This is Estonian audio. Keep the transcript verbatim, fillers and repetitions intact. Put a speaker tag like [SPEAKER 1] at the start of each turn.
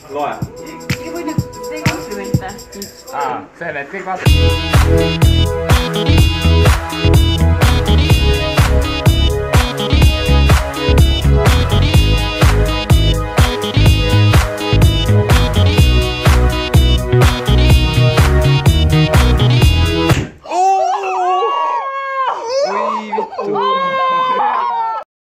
[SPEAKER 1] loe.
[SPEAKER 2] ei või nüüd tee komplimente.
[SPEAKER 3] aa, see need kõik vaatavad.